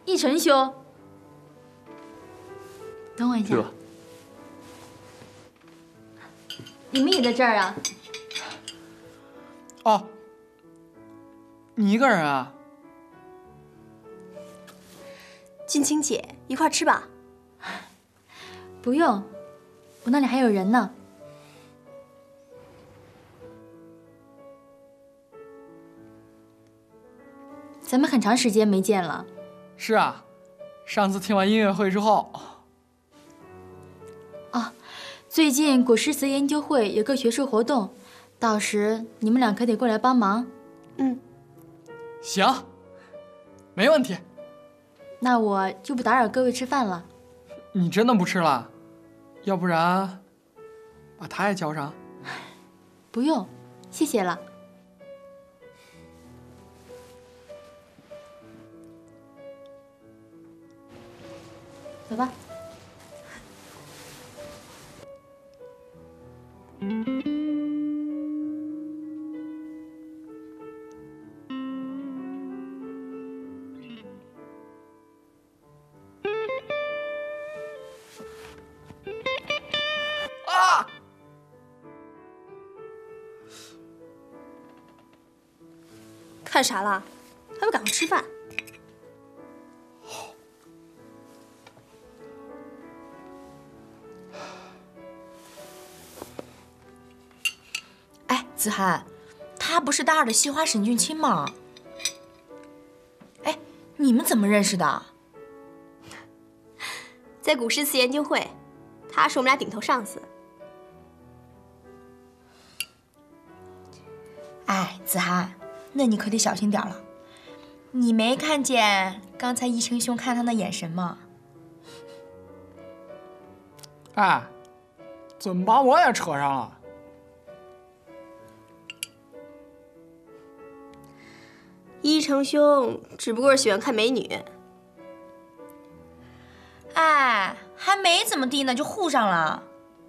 奕晨兄，等我一下。 去吧。 你们也在这儿啊？ 哦，你一个人啊？ 俊清姐，一块吃吧。 不用，我那里还有人呢。咱们很长时间没见了。 是啊，上次听完音乐会之后。 啊，最近古诗词研究会有个学术活动，到时你们俩可得过来帮忙。 嗯， 行，没问题。 那我就不打扰各位吃饭了。 你真的不吃了？要不然把他也叫上。 不用，谢谢了。走吧。 啊！ 看啥啦？还不赶快吃饭？ 哎，子涵，他不是大二的系花沈俊清吗？哎，你们怎么认识的？ 在古诗词研究会，他是我们俩顶头上司。 哎，子涵，那你可得小心点了。你没看见刚才奕晨兄看他的眼神吗？ 哎，怎么把我也扯上了？ 一成兄只不过是喜欢看美女。 哎，还没怎么地呢，就护上了。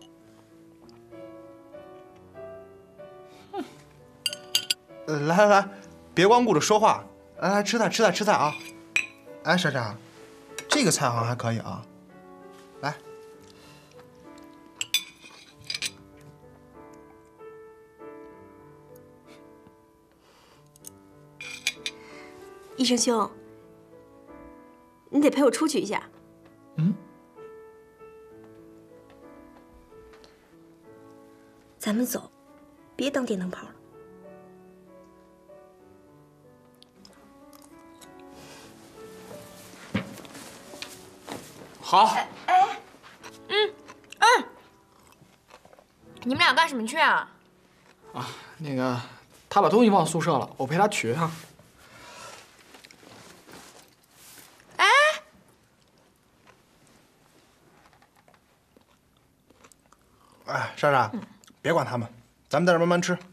来来来，别光顾着说话，来吃菜啊！哎，莎莎，这个菜好像还可以啊，来。 一成兄，你得陪我出去一下。 嗯。 咱们走，别当电灯泡了。 好。 你们俩干什么去啊？ 啊，那个，他把东西忘宿舍了，我陪他取一趟。 哎，莎莎，别管他们，咱们在这慢慢吃。